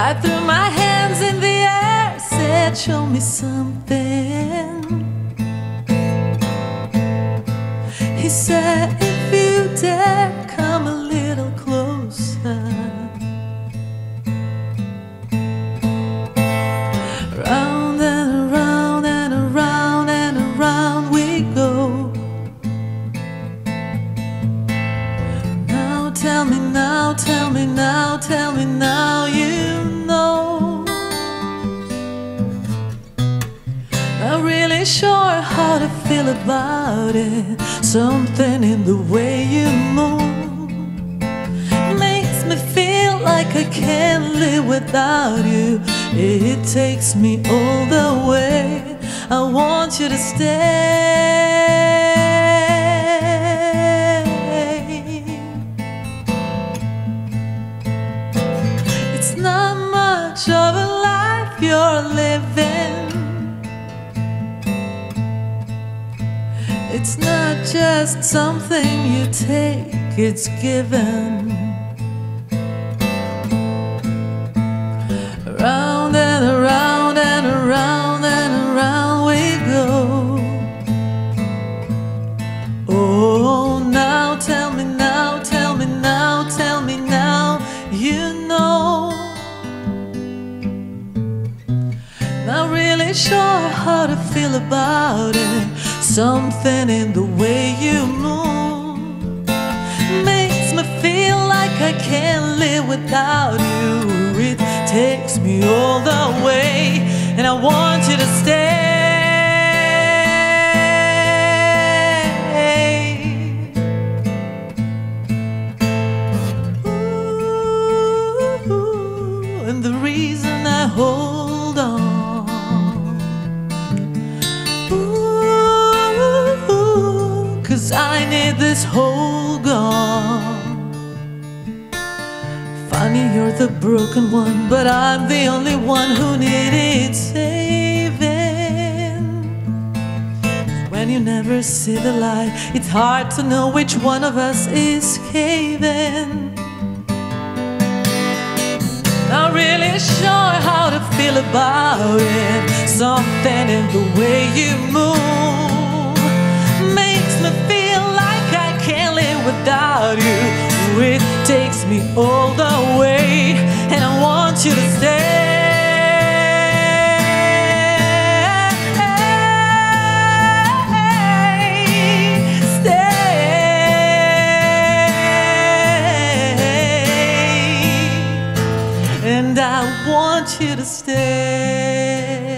I threw my hands in the air, said, show me something. He said, if you dare, come a little closer. Round and around and around and around we go. Now tell me now, tell me now, tell me now, you know. Not really sure how to feel about it. Something in the way you move makes me feel like I can't live without you. It takes me all the way. I want you to stay. It's not much of a life you're living. It's not just something you take, it's given. Around and around and around and around we go. Oh, now tell me now, tell me now, tell me now, you know. Not really sure how to feel about it. Something in the way you move makes me feel like I can't live without you. It takes me all the way, and I want you to stay. Ooh, and the reason I hold on, I need this hole gone. Funny, you're the broken one, but I'm the only one who needed saving. When you never see the light, it's hard to know which one of us is caving. Not really sure how to feel about it. Something in the way you move makes me feel like I can't live without you. It takes me all the way, and I want you to stay. Stay. And I want you to stay.